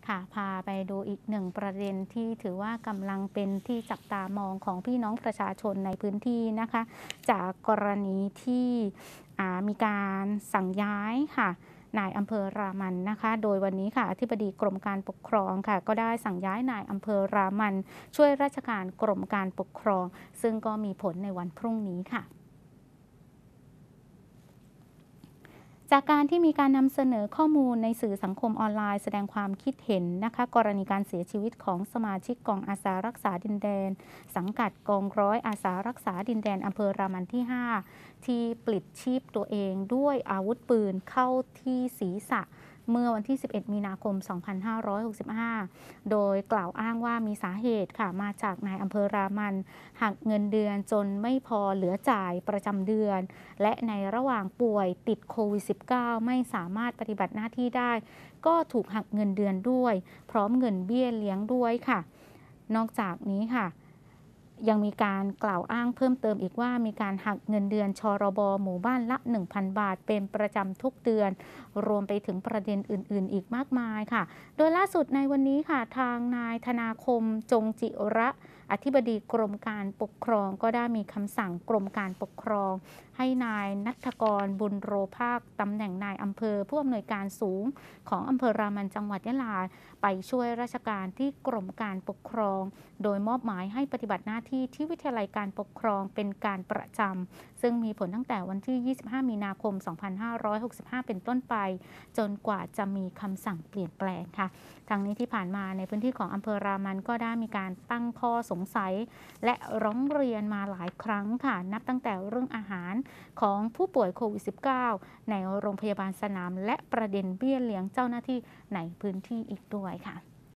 ค่ะพาไปดูอีกหนึ่งประเด็นที่ถือว่ากำลังเป็นที่จับตามองของพี่น้องประชาชนในพื้นที่นะคะจากกรณีที่มีการสั่งย้ายค่ะนายอำเภอรามันนะคะโดยวันนี้ค่ะอธิบดีกรมการปกครองค่ะก็ได้สั่งย้ายนายอำเภอรามันช่วยราชการกรมการปกครองซึ่งก็มีผลในวันพรุ่งนี้ค่ะ จากการที่มีการนำเสนอข้อมูลในสื่อสังคมออนไลน์แสดงความคิดเห็นนะคะกรณีการเสียชีวิตของสมาชิกกองอาสารักษาดินแดนสังกัดกองร้อยอาสารักษาดินแดนอำเภอรามันที่ 5ที่ปลิดชีพตัวเองด้วยอาวุธปืนเข้าที่ศีรษะเมื่อวันที่ 11 มีนาคม 2565 โดยกล่าวอ้างว่ามีสาเหตุค่ะมาจากนายอำเภอรามันหักเงินเดือนจนไม่พอเหลือจ่ายประจำเดือนและในระหว่างป่วยติดโควิด -19 ไม่สามารถปฏิบัติหน้าที่ได้ก็ถูกหักเงินเดือนด้วยพร้อมเงินเบี้ยเลี้ยงด้วยค่ะนอกจากนี้ค่ะยังมีการกล่าวอ้างเพิ่มเติมอีกว่ามีการหักเงินเดือนชรบหมู่บ้านละ 1,000 บาทเป็นประจำทุกเดือนรวมไปถึงประเด็นอื่นๆอีกมากมายค่ะโดยล่าสุดในวันนี้ค่ะทางนายธนาคมจงจิระอธิบดีกรมการปกครองก็ได้มีคำสั่งกรมการปกครองให้นายณัฐกรบุญโรภาคตำแหน่งนายอำเภอผู้อำนวยการสูงของอำเภอรามันจังหวัดยะลาไปช่วยราชการที่กรมการปกครองโดยมอบหมายให้ปฏิบัติหน้าที่ที่วิทยาลัยการปกครองเป็นการประจำซึ่งมีผลตั้งแต่วันที่ 25 มีนาคม 2565 เป็นต้นไปจนกว่าจะมีคำสั่งเปลี่ยนแปลงค่ะทั้งนี้ที่ผ่านมาในพื้นที่ของอำเภอรามันก็ได้มีการตั้งข้อสงสัยและร้องเรียนมาหลายครั้งค่ะนับตั้งแต่เรื่องอาหารของผู้ป่วยโควิด -19 ในโรงพยาบาลสนามและประเด็นเบี้ยเลี้ยงเจ้าหน้าที่ในพื้นที่อีกด้วยค่ะ